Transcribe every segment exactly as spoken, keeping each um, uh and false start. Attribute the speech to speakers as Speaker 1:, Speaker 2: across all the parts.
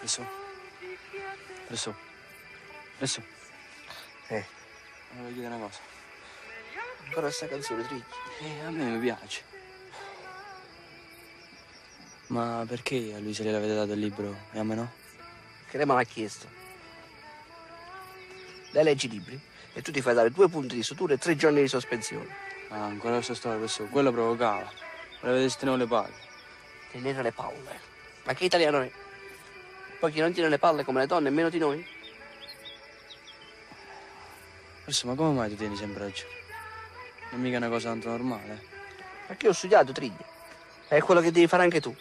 Speaker 1: Preso. Preso. Preso.
Speaker 2: Eh.
Speaker 1: Volevo chiedere una cosa.
Speaker 2: Ancora questa canzone, Trigli?
Speaker 1: Eh, a me mi piace. Ma perché a lui se gliel'avete dato il libro e a me no?
Speaker 2: Che lei me l'ha chiesto. Lei legge i libri e tu ti fai dare due punti di sutura e tre giorni di sospensione.
Speaker 1: Ah, ancora questa storia, professore. Quello provocava. Voleva che si tenevo le palle.
Speaker 2: Tenere le palle. Ma che italiano è? Poi chi non tiene le palle come le donne, meno di noi?
Speaker 1: Professore, ma come mai ti tieni sempre ragione? Non è mica una cosa tanto normale.
Speaker 2: Perché io ho studiato, Trigli. È quello che devi fare anche tu.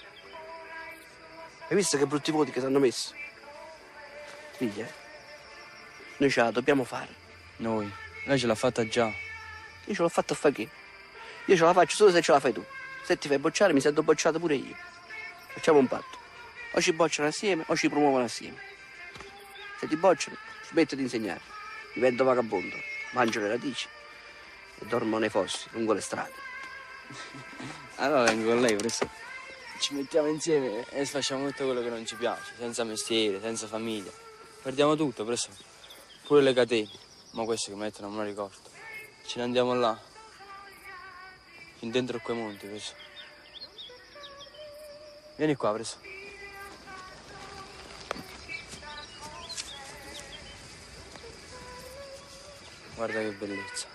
Speaker 2: Hai visto che brutti voti che ti hanno messo? Trigli, eh? Noi ce la dobbiamo fare.
Speaker 1: Noi? Lei ce l'ha fatta già.
Speaker 2: Io ce l'ho fatta a fare che? Io ce la faccio solo se ce la fai tu. Se ti fai bocciare, mi sento bocciato pure io. Facciamo un patto. O ci bocciano assieme o ci promuovono assieme. Se ti bocciano, smetto di insegnare. Divento vagabondo, mangio le radici e dormo nei fossi lungo le strade.
Speaker 1: Allora vengo con lei, professore. Ci mettiamo insieme e facciamo tutto quello che non ci piace, senza mestiere, senza famiglia. Perdiamo tutto, professore. Pure le catene. Ma questo che mettono non me lo ricordo. Ce ne andiamo là. Fin dentro quei monti, professore. Vieni qua, professore. Guarda che bellezza.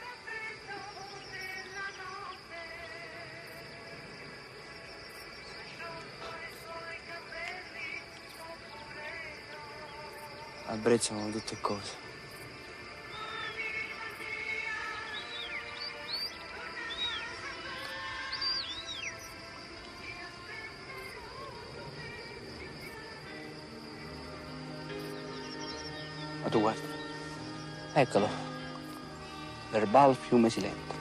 Speaker 1: Apprezzano tutte cose.
Speaker 2: Ma tu guarda. Eccolo. Verbal Fiume Silente.